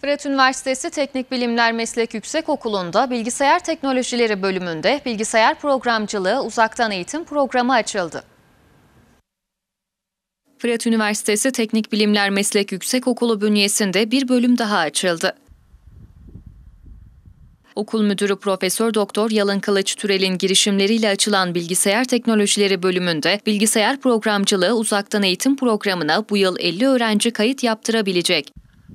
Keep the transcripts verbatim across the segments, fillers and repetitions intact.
Fırat Üniversitesi Teknik Bilimler Meslek Yüksekokulu'nda Bilgisayar Teknolojileri bölümünde bilgisayar programcılığı uzaktan eğitim programı açıldı. Fırat Üniversitesi Teknik Bilimler Meslek Yüksekokulu bünyesinde bir bölüm daha açıldı. Okul müdürü Profesör Doktor Yalın Kılıç Türel'in girişimleriyle açılan Bilgisayar Teknolojileri bölümünde bilgisayar programcılığı uzaktan eğitim programına bu yıl elli öğrenci kayıt yaptırabilecek.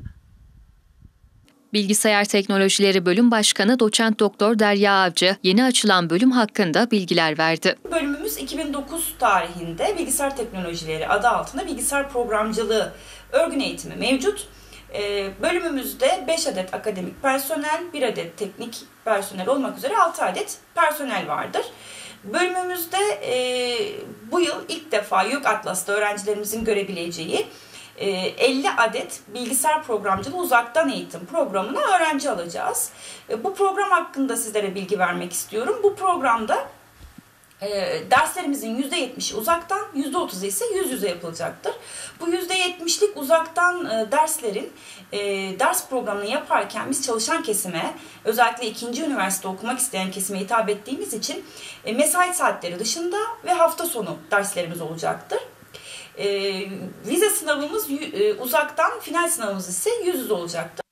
Bilgisayar Teknolojileri Bölüm Başkanı Doçent Doktor Derya Avcı yeni açılan bölüm hakkında bilgiler verdi. Bölümümüz iki bin dokuz tarihinde bilgisayar teknolojileri adı altında bilgisayar programcılığı örgün eğitimi mevcut. Bölümümüzde beş adet akademik personel, bir adet teknik personel olmak üzere altı adet personel vardır. Bölümümüzde bu yıl ilk defa YÖK Atlas'ta öğrencilerimizin görebileceği elli adet bilgisayar programcılığı uzaktan eğitim programına öğrenci alacağız. Bu program hakkında sizlere bilgi vermek istiyorum. Bu programda derslerimizin yüzde yetmişi uzaktan, yüzde otuzu ise yüz yüze yapılacaktır. Bu yüzde yetmişlik uzaktan derslerin ders programını yaparken biz çalışan kesime, özellikle ikinci üniversite okumak isteyen kesime hitap ettiğimiz için mesai saatleri dışında ve hafta sonu derslerimiz olacaktır. Vize sınavımız uzaktan, final sınavımız ise yüz yüze olacaktır.